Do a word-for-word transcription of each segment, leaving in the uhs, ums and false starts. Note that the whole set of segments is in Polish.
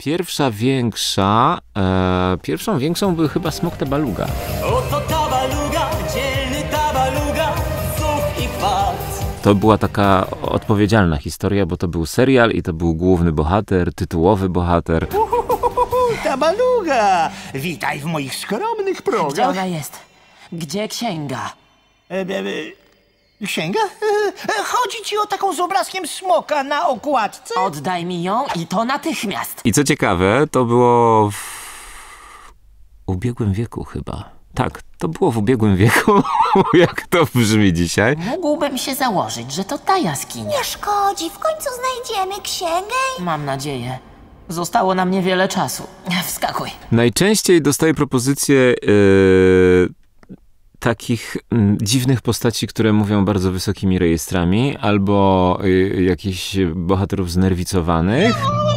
Pierwsza większa, e, pierwszą większą był chyba Smok Tabaluga. Oto Tabaluga, dzielny Tabaluga, zuch i kwat. To była taka odpowiedzialna historia, bo to był serial i to był główny bohater, tytułowy bohater. Uhuhuhu, Tabaluga! Witaj w moich skromnych progach. Gdzie ona jest? Gdzie księga? E, e, e, księga? E, e, chodzi ci o taką z obrazkiem smoka na okładce? Oddaj mi ją i to natychmiast. I co ciekawe, to było w ubiegłym wieku chyba. Tak, to było w ubiegłym wieku, jak to brzmi dzisiaj. Mógłbym się założyć, że to ta jaskinia. Nie szkodzi, w końcu znajdziemy księgę. Mam nadzieję. Zostało nam niewiele czasu. Wskakuj. Najczęściej dostaję propozycje yy, takich yy, dziwnych postaci, które mówią bardzo wysokimi rejestrami, albo yy, jakichś bohaterów znerwicowanych.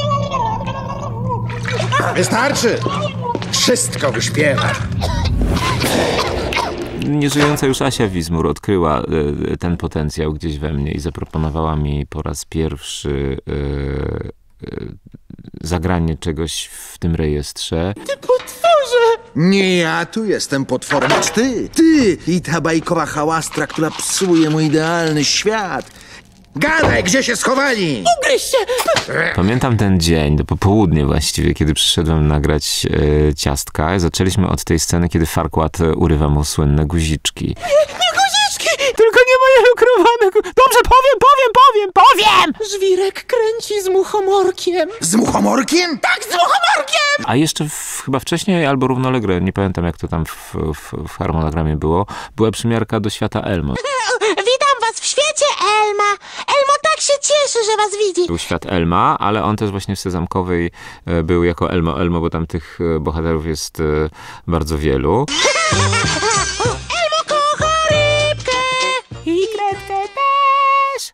Wystarczy! Wszystko wyśpiewa. Nieżyjąca już Asia Wizmur odkryła y, ten potencjał gdzieś we mnie i zaproponowała mi po raz pierwszy y, y, zagranie czegoś w tym rejestrze. Ty potworze! Nie ja tu jestem potworem, lecz ty! Ty i ta bajkowa hałastra, która psuje mój idealny świat! Gadaj, gdzie się schowali? Ugryź się! Pamiętam ten dzień, do popołudnie właściwie, kiedy przyszedłem nagrać e, ciastka. Zaczęliśmy od tej sceny, kiedy Farquaad urywa mu słynne guziczki. Nie, nie guziczki! Tylko nie moje lukrowane gu... Dobrze, powiem, powiem, powiem, powiem! Żwirek kręci z muchomorkiem. Z muchomorkiem? Tak, z muchomorkiem! A jeszcze w, chyba wcześniej, albo równolegle, nie pamiętam jak to tam w, w, w harmonogramie było, była przymiarka do świata Elmo. Witam was w świecie, Elma. Elmo tak się cieszy, że was widzi. Był świat Elma, ale on też właśnie w Sezamkowej e, był jako Elmo Elmo, bo tam tych e, bohaterów jest e, bardzo wielu. Elmo kocha rybkę. I kredkę też.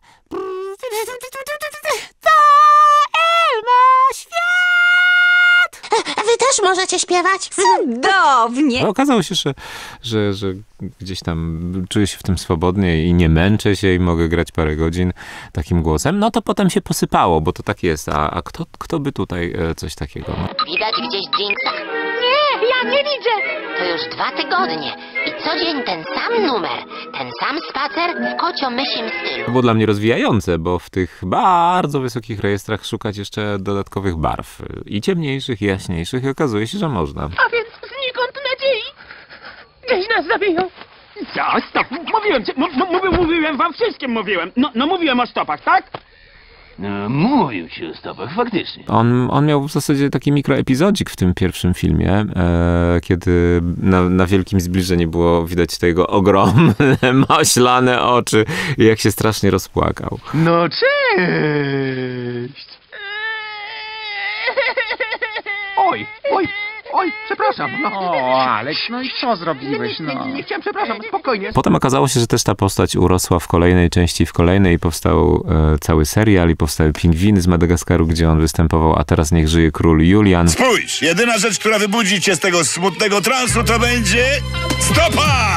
To Elma świat. Wy też możecie śpiewać. Cudownie! Ale okazało się, że, że, że gdzieś tam czuję się w tym swobodnie i nie męczę się i mogę grać parę godzin takim głosem. No to potem się posypało, bo to tak jest. A, a kto, kto by tutaj e, coś takiego? No. Widać gdzieś Jinxa? Nie, ja nie widzę. To już dwa tygodnie. I co dzień ten sam numer. Ten sam spacer w kocio-mysim stylu. To było dla mnie rozwijające, bo w tych bardzo wysokich rejestrach szukać jeszcze dodatkowych barw. I ciemniejszych, i jaśniejszych. I okazuje się, że można. A więc znikąd nadziei. Gdzieś nas zabiją. Co? Stop! Mówiłem, mówiłem, mówiłem wam wszystkim mówiłem. No, no mówiłem o stopach, tak? No, mówił ci o stopach, faktycznie. On, on miał w zasadzie taki mikroepizodzik w tym pierwszym filmie, e, kiedy na, na wielkim zbliżeniu było widać te jego ogromne, maślane oczy i jak się strasznie rozpłakał. No cześć! Oj, oj, oj, przepraszam. No. O, Aleks, no i co zrobiłeś, Nie, nie, no? nie, nie chciałem, przepraszam, spokojnie. Potem okazało się, że też ta postać urosła w kolejnej części, w kolejnej i powstał e, cały serial i powstały Pingwiny z Madagaskaru, gdzie on występował, a teraz niech żyje król Julian. Spójrz, jedyna rzecz, która wybudzi cię z tego smutnego transu, to będzie stopa!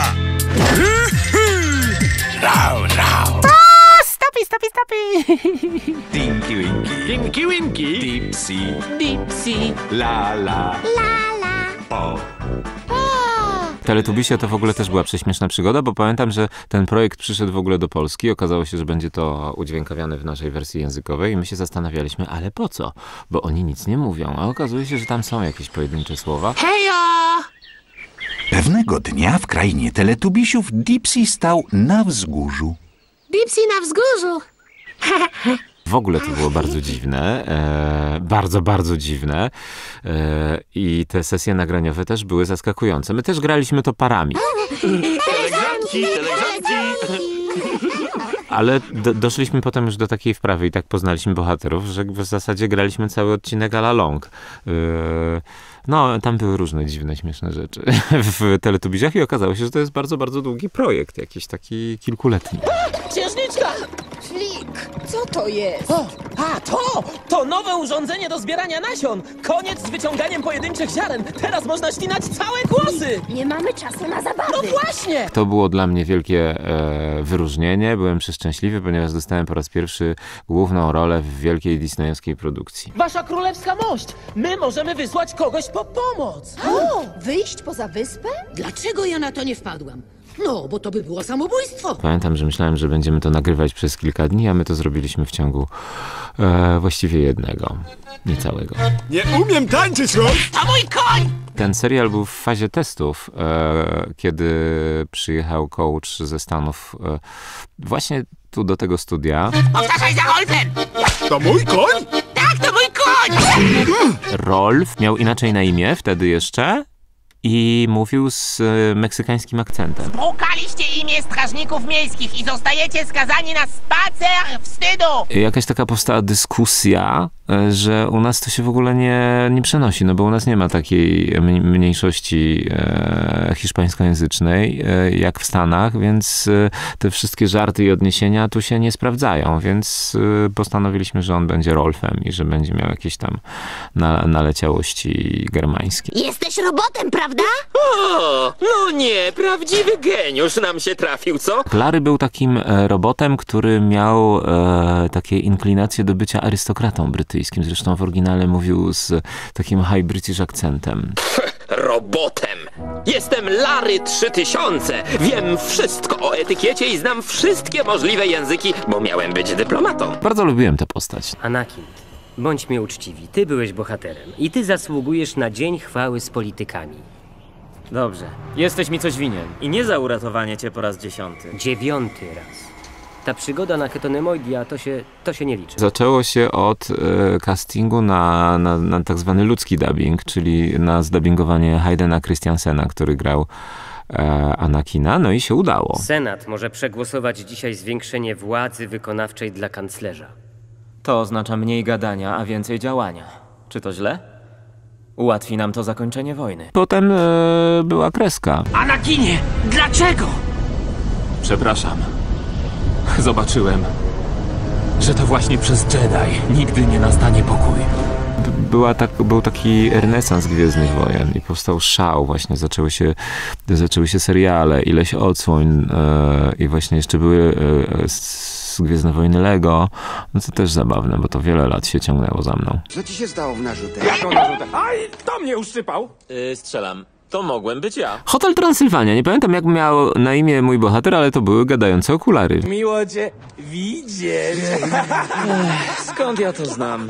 Rau, rau. Stopi, stopi, stopi. Tinky Winky. Tinky Winky. Dipsy. Dipsy. La la. La la. Po. Teletubisie to w ogóle też była prześmieszna przygoda, bo pamiętam, że ten projekt przyszedł w ogóle do Polski. Okazało się, że będzie to udźwiękawiane w naszej wersji językowej i my się zastanawialiśmy, ale po co? Bo oni nic nie mówią, a okazuje się, że tam są jakieś pojedyncze słowa. Hejo! Pewnego dnia w krainie Teletubisiów Dipsy stał na wzgórzu. Dipsy na wzgórzu. W ogóle to było bardzo dziwne, e, bardzo, bardzo dziwne e, i te sesje nagraniowe też były zaskakujące. My też graliśmy to parami. Telegrzanki, telegrzanki. Ale do, doszliśmy potem już do takiej wprawy i tak poznaliśmy bohaterów, że w zasadzie graliśmy cały odcinek a la long. E, no, tam były różne dziwne, śmieszne rzeczy w Teletubisiach i okazało się, że to jest bardzo, bardzo długi projekt, jakiś taki kilkuletni. Księżniczka! Ślik, co to jest? O, a to! To nowe urządzenie do zbierania nasion! Koniec z wyciąganiem pojedynczych ziaren! Teraz można ścinać całe kłosy! Nie mamy czasu na zabawy. No właśnie! To było dla mnie wielkie e, wyróżnienie. Byłem przeszczęśliwy, ponieważ dostałem po raz pierwszy główną rolę w wielkiej disneyowskiej produkcji. Wasza królewska mość! My możemy wysłać kogoś po pomoc! O, wyjść poza wyspę? Dlaczego ja na to nie wpadłam? No, bo to by było samobójstwo. Pamiętam, że myślałem, że będziemy to nagrywać przez kilka dni, a my to zrobiliśmy w ciągu e, właściwie jednego, niecałego. Nie umiem tańczyć, Rolf! To mój koń! Ten serial był w fazie testów, e, kiedy przyjechał coach ze Stanów e, właśnie tu do tego studia. Powtarzaj za Rolfem! To mój koń? Tak, to mój koń! Rolf miał inaczej na imię wtedy jeszcze i mówił z e, meksykańskim akcentem. Spłukaliście imię strażników miejskich i zostajecie skazani na spacer wstydu! Jakaś taka powstała dyskusja, e, że u nas to się w ogóle nie, nie przenosi, no bo u nas nie ma takiej mniejszości e, hiszpańskojęzycznej e, jak w Stanach, więc e, te wszystkie żarty i odniesienia tu się nie sprawdzają, więc e, postanowiliśmy, że on będzie Rolfem i że będzie miał jakieś tam na, naleciałości germańskie. Jesteś robotem, prawda? O, no nie, prawdziwy geniusz nam się trafił, co? Larry był takim e, robotem, który miał e, takie inklinacje do bycia arystokratą brytyjskim. Zresztą w oryginale mówił z takim high British akcentem. Robotem! Jestem Larry trzy tysiące! Wiem wszystko o etykiecie i znam wszystkie możliwe języki, bo miałem być dyplomatą. Bardzo lubiłem tę postać. Anakin, bądźmy uczciwi. Ty byłeś bohaterem i ty zasługujesz na dzień chwały z politykami. Dobrze. Jesteś mi coś winien. I nie za uratowanie cię po raz dziesiąty. Dziewiąty raz. Ta przygoda na Ketonemoidia to się, to się nie liczy. Zaczęło się od e, castingu na, na, na tak zwany ludzki dubbing, czyli na zdubbingowanie Haydena Christiansena, który grał e, Anakina, no i się udało. Senat może przegłosować dzisiaj zwiększenie władzy wykonawczej dla kanclerza. To oznacza mniej gadania, a więcej działania. Czy to źle? Ułatwi nam to zakończenie wojny. Potem e, była kreska. Anakinie, dlaczego? Przepraszam. Zobaczyłem, że to właśnie przez Jedi nigdy nie nastanie pokój. Była tak, był taki renesans Gwiezdnych Wojen i powstał szał, właśnie zaczęły się, zaczęły się seriale, ileś odsłoń e, i właśnie jeszcze były e, z Gwiezdne Wojny Lego, no to też zabawne, bo to wiele lat się ciągnęło za mną. Co ci się stało w narzutach? Jaką narzutę? Aj, kto mnie uszczypał? Yy, strzelam. To mogłem być ja. Hotel Transylwania. Nie pamiętam, jak miał na imię mój bohater, ale to były gadające okulary. Miło cię widzieć. Skąd ja to znam?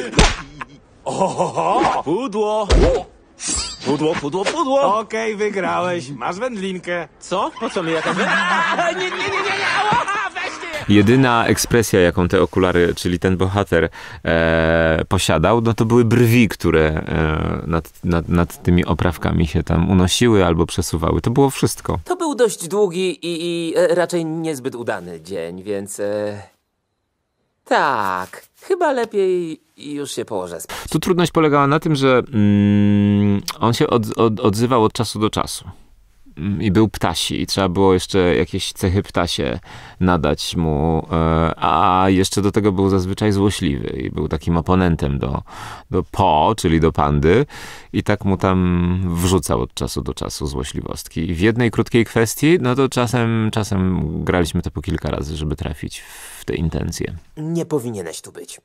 Ohoho! Pudło! Pudło, pudło, pudło! Okej, okay, wygrałeś. Masz wędlinkę. Co? Po co mi jakaś wędlinka? Nie, nie, nie, nie, nie! Ała, weźcie! Jedyna ekspresja, jaką te okulary, czyli ten bohater e, posiadał, no to były brwi, które e, nad, nad, nad tymi oprawkami się tam unosiły albo przesuwały. To było wszystko. To był dość długi i, i e, raczej niezbyt udany dzień, więc... E... Tak, chyba lepiej już się położę spać. Tu trudność polegała na tym, że mm, on się od, od, odzywał od czasu do czasu. I był ptasi i trzeba było jeszcze jakieś cechy ptasie nadać mu, a jeszcze do tego był zazwyczaj złośliwy i był takim oponentem do, do Po, czyli do pandy i tak mu tam wrzucał od czasu do czasu złośliwostki. I w jednej krótkiej kwestii, no to czasem, czasem graliśmy to po kilka razy, żeby trafić w te intencje. Nie powinieneś tu być.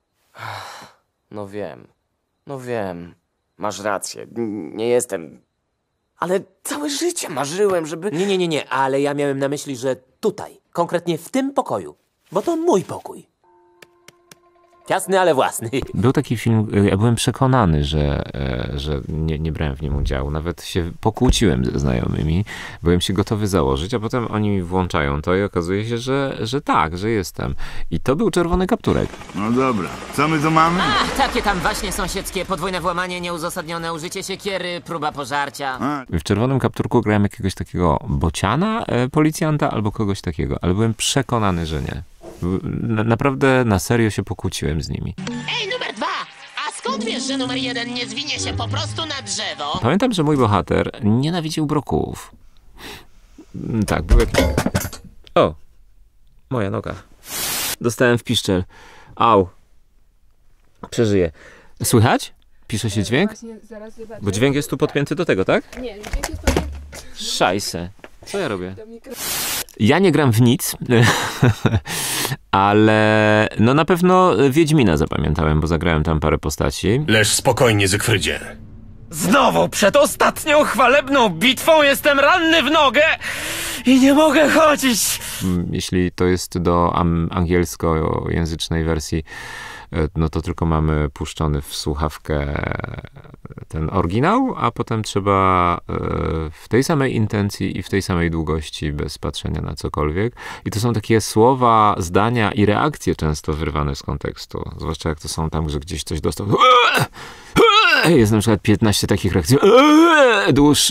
No wiem, no wiem, masz rację, nie jestem... Ale całe życie marzyłem, żeby... Nie, nie, nie, nie, ale ja miałem na myśli, że tutaj, konkretnie w tym pokoju, bo to mój pokój. Ciasny, ale własny. Był taki film, ja byłem przekonany, że, że nie, nie brałem w nim udziału. Nawet się pokłóciłem ze znajomymi. Byłem się gotowy założyć, a potem oni mi włączają to i okazuje się, że, że tak, że jestem. I to był czerwony kapturek. No dobra, co my tu mamy? A, takie tam właśnie sąsiedzkie, podwójne włamanie, nieuzasadnione użycie siekiery, próba pożarcia. A. W czerwonym kapturku grałem jakiegoś takiego bociana, e, policjanta albo kogoś takiego, ale byłem przekonany, że nie. Na, naprawdę na serio się pokłóciłem z nimi. Ej, numer dwa! A skąd wiesz, że numer jeden nie zwinie się po prostu na drzewo? Pamiętam, że mój bohater nienawidził brokułów. Tak, był jakiś... O! Moja noga. Dostałem w piszczel. Au. Przeżyję. Słychać? Pisze się dźwięk? Bo dźwięk jest tu podpięty do tego, tak? Nie, dźwięk jest podpięty. Szajse. Co ja robię? Ja nie gram w nic, ale no na pewno Wiedźmina zapamiętałem, bo zagrałem tam parę postaci. Leż spokojnie, Zygfrydzie. Znowu przed ostatnią chwalebną bitwą jestem ranny w nogę i nie mogę chodzić. Jeśli to jest do angielskojęzycznej wersji, no to tylko mamy puszczony w słuchawkę ten oryginał, a potem trzeba w tej samej intencji i w tej samej długości, bez patrzenia na cokolwiek. I to są takie słowa, zdania i reakcje często wyrwane z kontekstu. Zwłaszcza jak to są tam, że gdzieś coś dostał. Jest na przykład piętnaście takich reakcji. Dłuższa.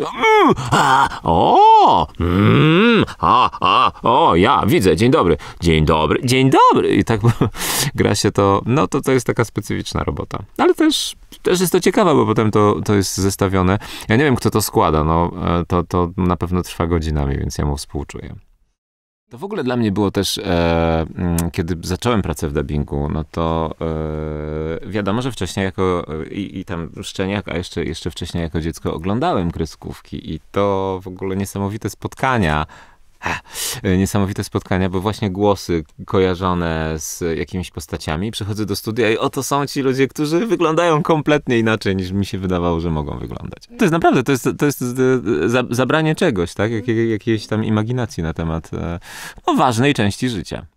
O! Mm, a, a, o, ja widzę. Dzień dobry. Dzień dobry. Dzień dobry. I tak gra się to. No to to jest taka specyficzna robota. Ale też, też jest to ciekawe, bo potem to, to jest zestawione. Ja nie wiem, kto to składa. No, to, to na pewno trwa godzinami, więc ja mu współczuję. To w ogóle dla mnie było też, e, kiedy zacząłem pracę w dubbingu, no to e, wiadomo, że wcześniej jako, i, i tam szczeniak, a jeszcze, jeszcze wcześniej jako dziecko oglądałem kreskówki i to w ogóle niesamowite spotkania, ha, niesamowite spotkania, bo właśnie głosy kojarzone z jakimiś postaciami, przychodzę do studia i oto są ci ludzie, którzy wyglądają kompletnie inaczej, niż mi się wydawało, że mogą wyglądać. To jest naprawdę, to jest, to jest zabranie czegoś, tak? Jak, jakiejś tam imaginacji na temat no, ważnej części życia.